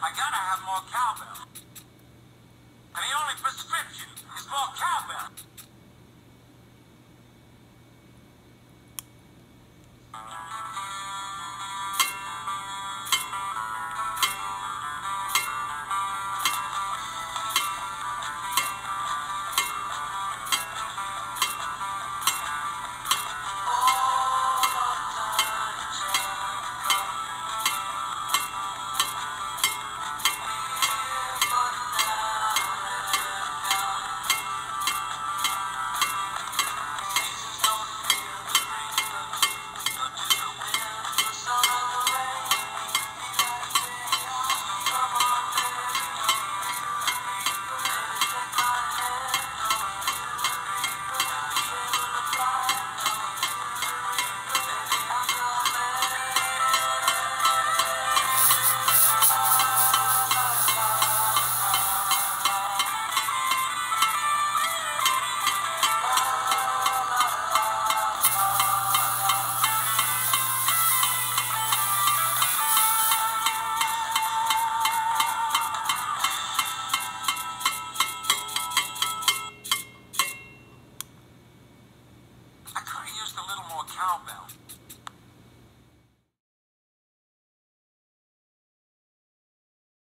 I gotta have more cowbell. And the only prescription is more cowbell. I could have used a little more cowbell.